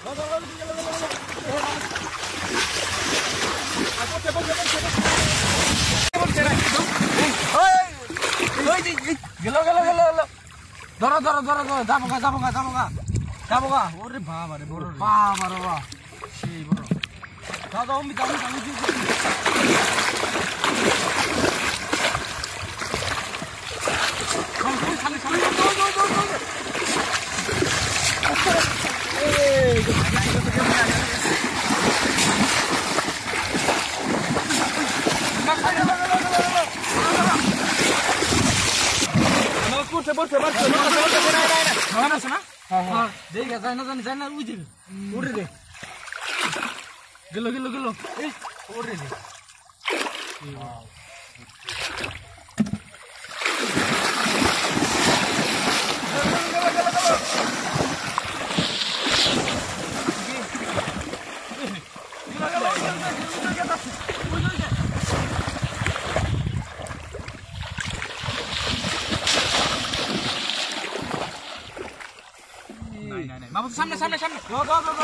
Gelo. Doro. Daboga. Ore baba re boro. Baba. Sei boro. Daga ummi. बस देखिए जाना उजिर उड़ रे गिलो ए उड़ रे नहीं बाबू सामने लो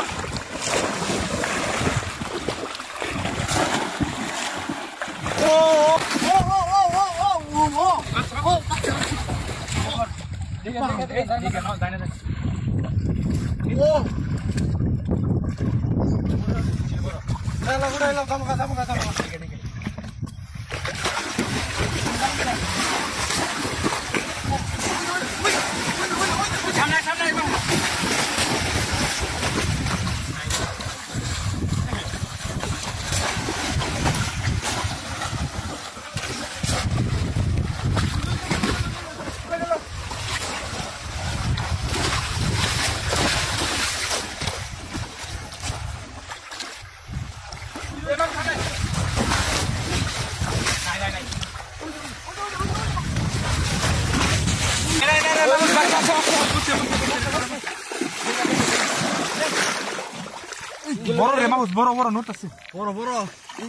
Boro re maus boro not assi boro ura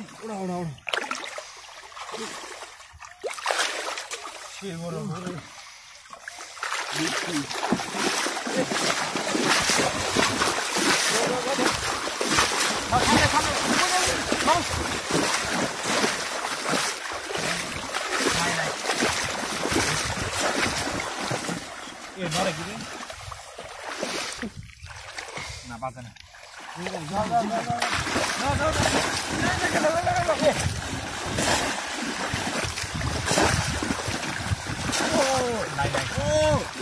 shi boro ये बारे गिरे ना बात नहीं No.